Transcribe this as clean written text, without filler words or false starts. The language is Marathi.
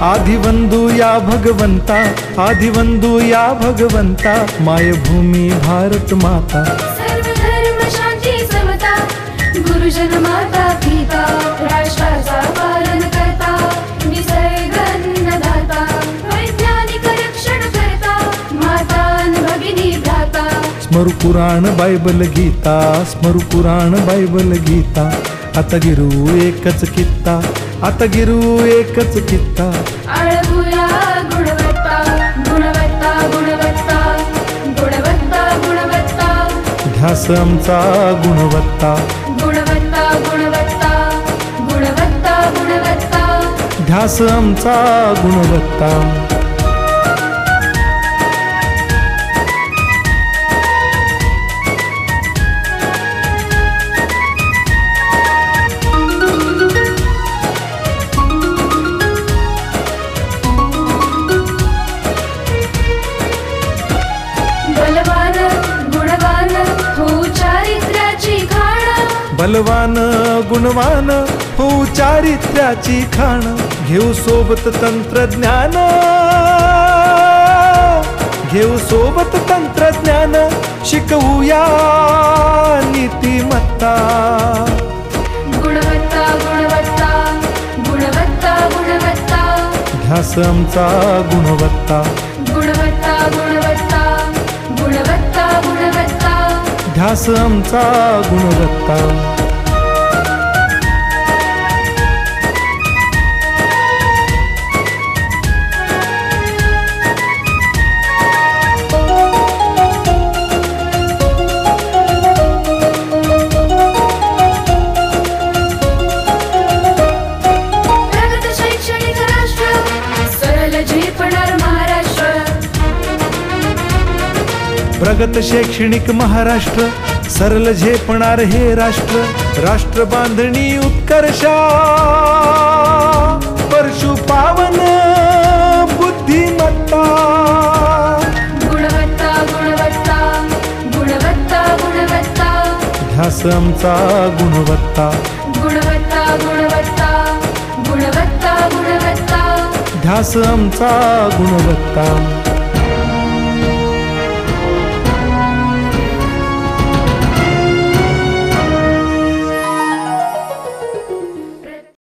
आदिवंदू या भगवंता, आदिवंदू या भगवंता, मायभूमी भारत माता। सर्व धर्म शांती समता, गुरुजन माता पिता, राष्ट्राचा पालन करता, निसर्ग अन्नदाता, वैज्ञानिक रक्षण करता, माता अन भगिनी भ्राता। स्मरू पुराण बायबल गीता, स्मरू पुराण बायबल गीता, आता गिरू एकच कित्ता, आता गिरू एकच कित्ता। आळवूया गुणवत्ता, गुणवत्ता, गुणवत्ता, गुणवत्ता, गुणवत्ता, ध्यास आमचा गुणवत्ता, गुणवत्ता, गुणवत्ता, गुणवत्ता, गुणवत्ता, ध्यास आमचा गुणवत्ता। बलवान गुणवान हो चारित्र्याची खाण, बलवान गुणवान हो चारित्र्याची खाण, घेऊ सोबत तंत्रज्ञान, घेऊ सोबत तंत्रज्ञान, शिकवूया नीतिमत्ता। गुणवत्ता, गुणवत्ता, गुणवत्ता, गुणवत्ता, ध्यास आमचा गुणवत्ता, गुणवत्ता, गुणवत्ता, गुणवत्ता, गुणवत्ता, ध्यास आमचा गुणवत्ता। प्रगत शैक्षणिक राष्ट्र, सरल झेपणार महाराष्ट्र। प्रगत शैक्षणिक महाराष्ट्र, सरल झेपणार हे राष्ट्र, राष्ट्र बांधणी उत्कर्षा, परशु पावन बुद्धिमत्ता। गुणवत्ता, गुणवत्ता, गुणवत्ता, गुणवत्ता, ध्यास आमचा गुणवत्ता, गुणवत्ता, गुणवत्ता, गुणवत्ता, गुणवत्ता, ध्यास आमचा गुणवत्ता।